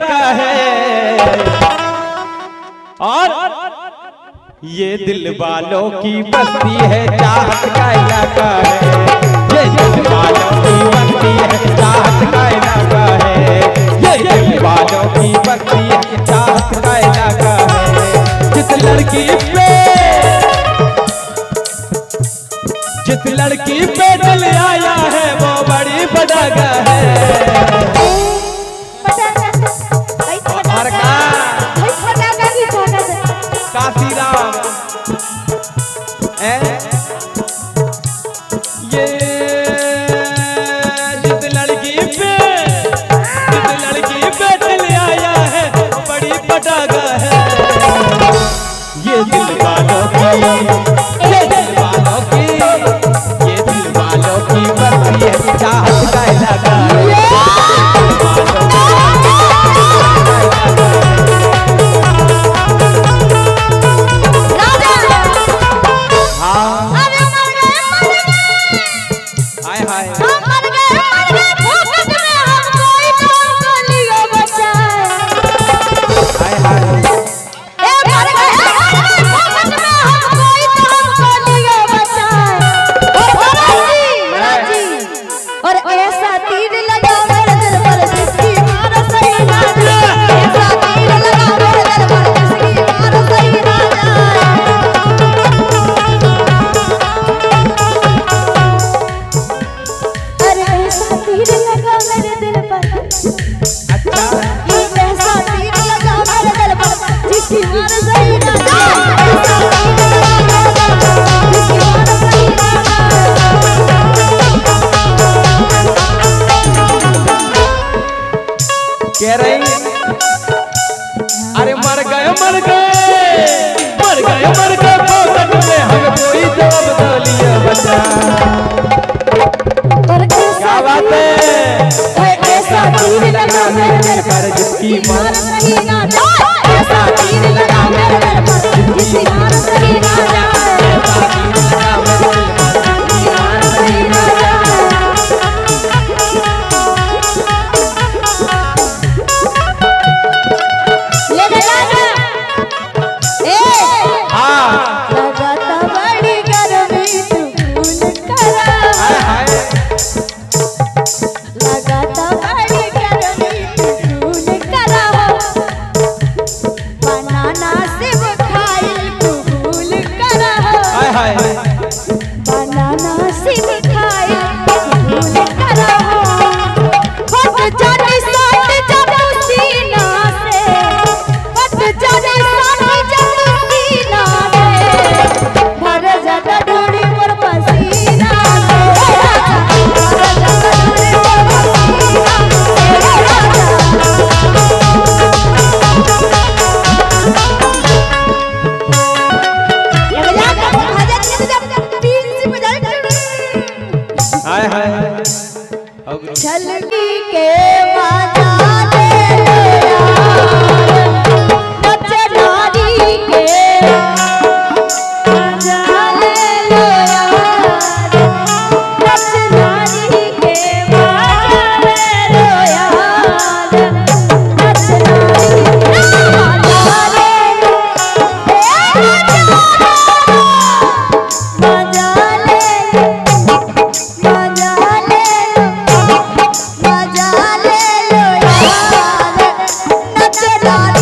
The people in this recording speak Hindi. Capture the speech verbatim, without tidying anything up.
है और ये दिल वालों की बस्ती है, चाहत का इलाका है। ये दिल वालों की बस्ती है, चाहत का इलाका है। ये दिल वालों की बस्ती है, चाहत का इलाका है। जिस लड़की पे जिस लड़की पे दिल आया है वो बड़ी बड़ागा है। काशीराम ये जिस लड़की पे जिस लड़की पे दिल आया है बड़ी पटागा है। ये दिल वालों की ये दिल वालों की ये दिल वालों की बस्ती है, चाहत का इलाका है। कह रही अरे मर गए मर गए मर गए मर गए फोकट में हम कोई जवाब दिया बचा। क्या बात है, ऐसा तीर लगा मेरे दिल पर जिसकी मार सही ना जाए। ऐसा तीर लगा मेरे दिल पर जिसकी मार सही ना जाए। ऐसा तीर लगा मेरे दिल पर जिसकी मार सही ना जाए। बनाना सिर्फ खाए भूल करा फट जाने साथ जब सीना से फट जाने साथ जब सीना से भर जाता डोरी पर पसीना से भर जाता डोरी पर पसीना हाय हाय छलकी के बाजा ले लो यार, नचनारी के बाजा ले लो यार, नचनारी के बाजा ले लो यार, नचनारी के बाजा ले लो बाजा ले लो बाजा ले लो बाजा ले लो यार, नचना